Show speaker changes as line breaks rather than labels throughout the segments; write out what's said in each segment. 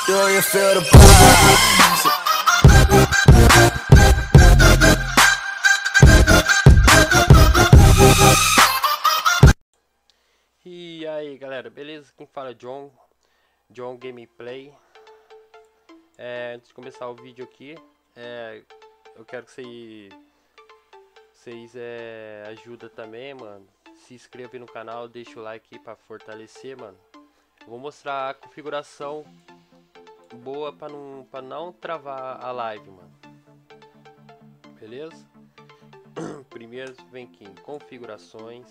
Do you feel the vibes?
E aí galera, beleza? Quem fala é John Gameplay. Antes de começar o vídeo aqui, eu quero que vocês ajudem também, mano. Se inscreva no canal, deixa o like aí pra fortalecer, mano. Eu vou mostrar a configuração boa pra não travar a live, mano. Beleza? Primeiro vem aqui em configurações.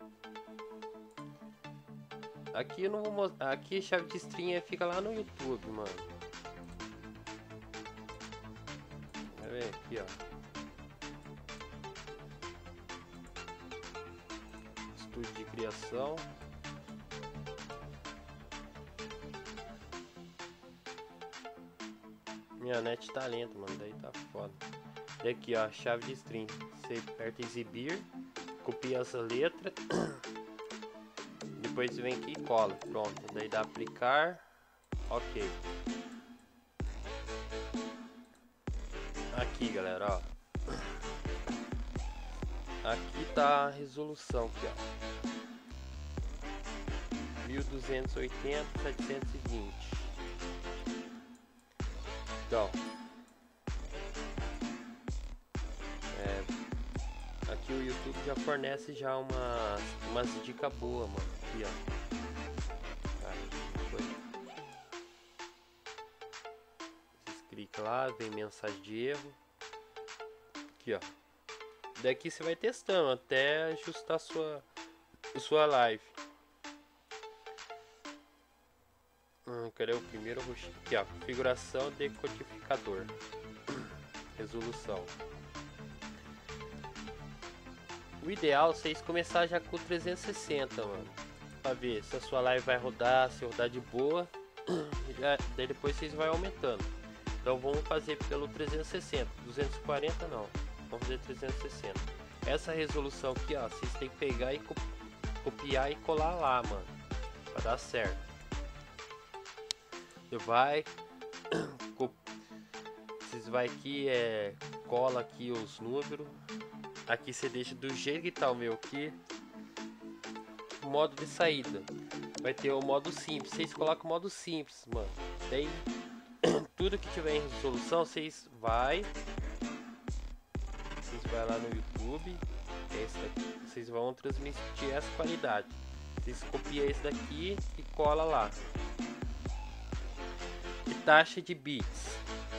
Aqui eu não vou mostrar. Aqui a chave de stream fica lá no YouTube, mano. Vai ver aqui, ó. Estúdio de criação. Minha net tá lenta, mano. Daí tá foda. E aqui, ó, chave de stream. Você aperta exibir, copia essa letra. Depois vem aqui e cola. Pronto. Daí dá aplicar. Ok. Aqui, galera, ó. Aqui tá a resolução aqui, ó. 1280, 720. Então, aqui o YouTube já fornece já umas dicas boas, mano. Aqui, ó. Aí, foi. Vocês clicam lá, vem mensagem de erro. Aqui, ó. Daqui você vai testando até ajustar sua live. Cadê o primeiro? Aqui, ó, configuração de codificador. Resolução. O ideal é vocês começar já com 360, mano. Pra ver se a sua live vai rodar, se rodar de boa. Daí depois vocês vão aumentando. Então vamos fazer pelo 360. 240 não. Vamos fazer 360. Essa resolução aqui, ó, vocês tem que pegar e copiar e colar lá, mano. Pra dar certo. Vocês vai aqui, cola aqui os números. Aqui você deixa do jeito que tá o meu aqui. Modo de saída. Vai ter o modo simples. Vocês colocam o modo simples, mano. Daí tudo que tiver em resolução, vocês vai lá no YouTube. Esse daqui, vocês vão transmitir essa qualidade. Vocês copiam esse daqui e cola lá. E taxa de bits.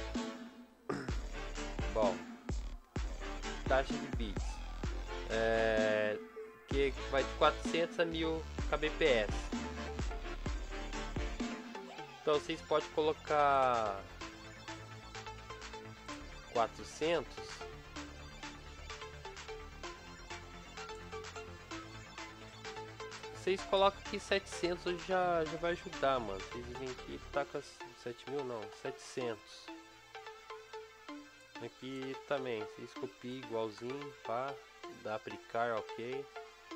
Bom, taxa de bits que vai de 400 a 1000 kbps. Então vocês podem colocar 400. Vocês colocam aqui 700, já vai ajudar, mano. Vocês vêm aqui, tá com 7000 não, 700. Aqui também, vocês copiam igualzinho, pá, dá aplicar, ok.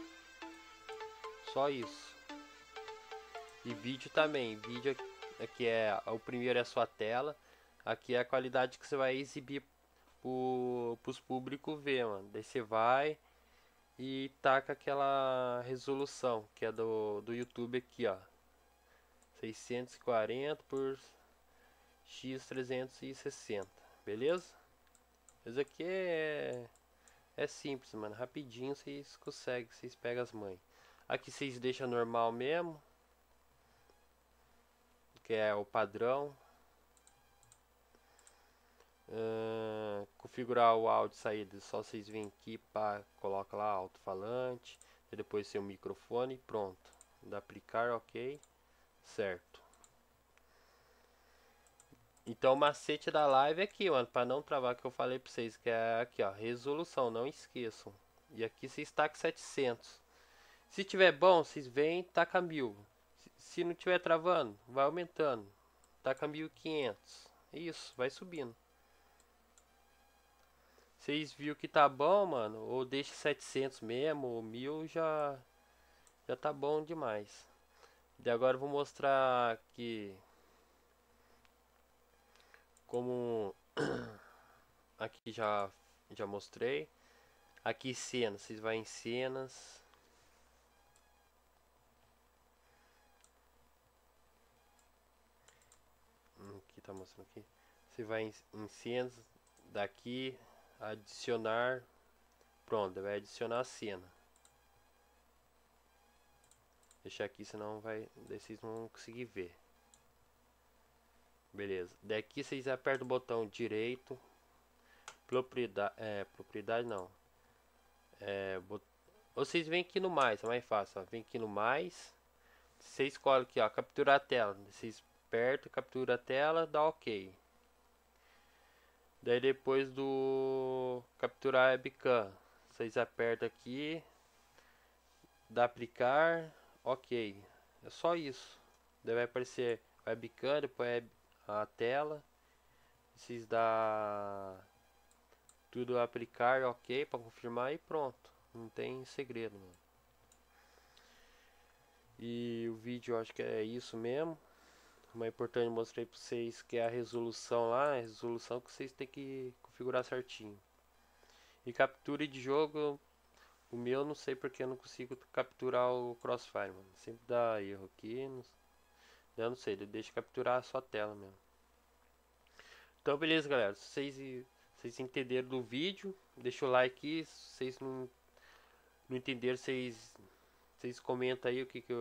Só isso. E vídeo também, vídeo aqui o primeiro é a sua tela. Aqui é a qualidade que você vai exibir pros públicos ver, mano. Daí você vai e taca aquela resolução que é do YouTube aqui, ó. 640 por x 360, beleza? Isso aqui é simples, mano. Rapidinho vocês conseguem, vocês pegam as manhas. Aqui vocês deixam normal mesmo, que é o padrão. Configurar o áudio saída, só vocês vêm aqui, pá, coloca lá alto-falante, e depois seu microfone, pronto. Dá aplicar, ok, certo. Então o macete da live é aqui, mano, para não travar, que eu falei para vocês, que é aqui, ó, resolução, não esqueçam. E aqui vocês tacam 700. Se tiver bom, vocês vêm e taca 1000. Se não tiver travando, vai aumentando, taca 1500. Isso, vai subindo. Vocês viram que tá bom, mano, ou deixa 700 mesmo, ou 1000 já tá bom demais. E agora eu vou mostrar aqui como aqui já mostrei. Aqui cenas, vocês vão em cenas. Aqui tá mostrando aqui. Você vai em cenas, daqui, adicionar. Pronto, vai adicionar a cena. Deixar aqui, senão vocês não vão conseguir ver. Beleza. Daqui vocês apertam o botão direito. Propriedade não. Vocês vêm aqui no mais, é mais fácil. Ó. Vem aqui no mais. Você escolhe aqui, ó, capturar a tela. Vocês apertam, captura a tela, dá OK. Daí depois do capturar a webcam, vocês apertam aqui, dá aplicar, OK. É só isso. Daí vai aparecer webcam, depois a tela. Vocês dá tudo aplicar, OK, para confirmar e pronto. Não tem segredo, mano. E o vídeo eu acho que é isso mesmo. O mais importante eu mostrei para vocês que é a resolução lá, a resolução que vocês têm que configurar certinho. E captura de jogo, o meu não sei porque eu não consigo capturar o Crossfire, mano. Sempre dá erro aqui, eu não sei, deixa capturar só a tela mesmo. Então beleza, galera, se vocês entenderam do vídeo, deixa o like aí, se vocês não entenderam, vocês comentam aí o que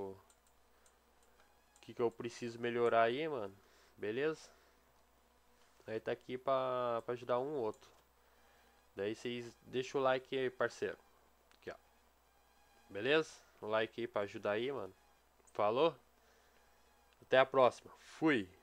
eu preciso melhorar aí, mano. Beleza? Aí tá aqui pra ajudar um ou outro. Daí vocês deixam o like aí, parceiro. Aqui, ó. Beleza? O like aí pra ajudar aí, mano. Falou? Até a próxima. Fui!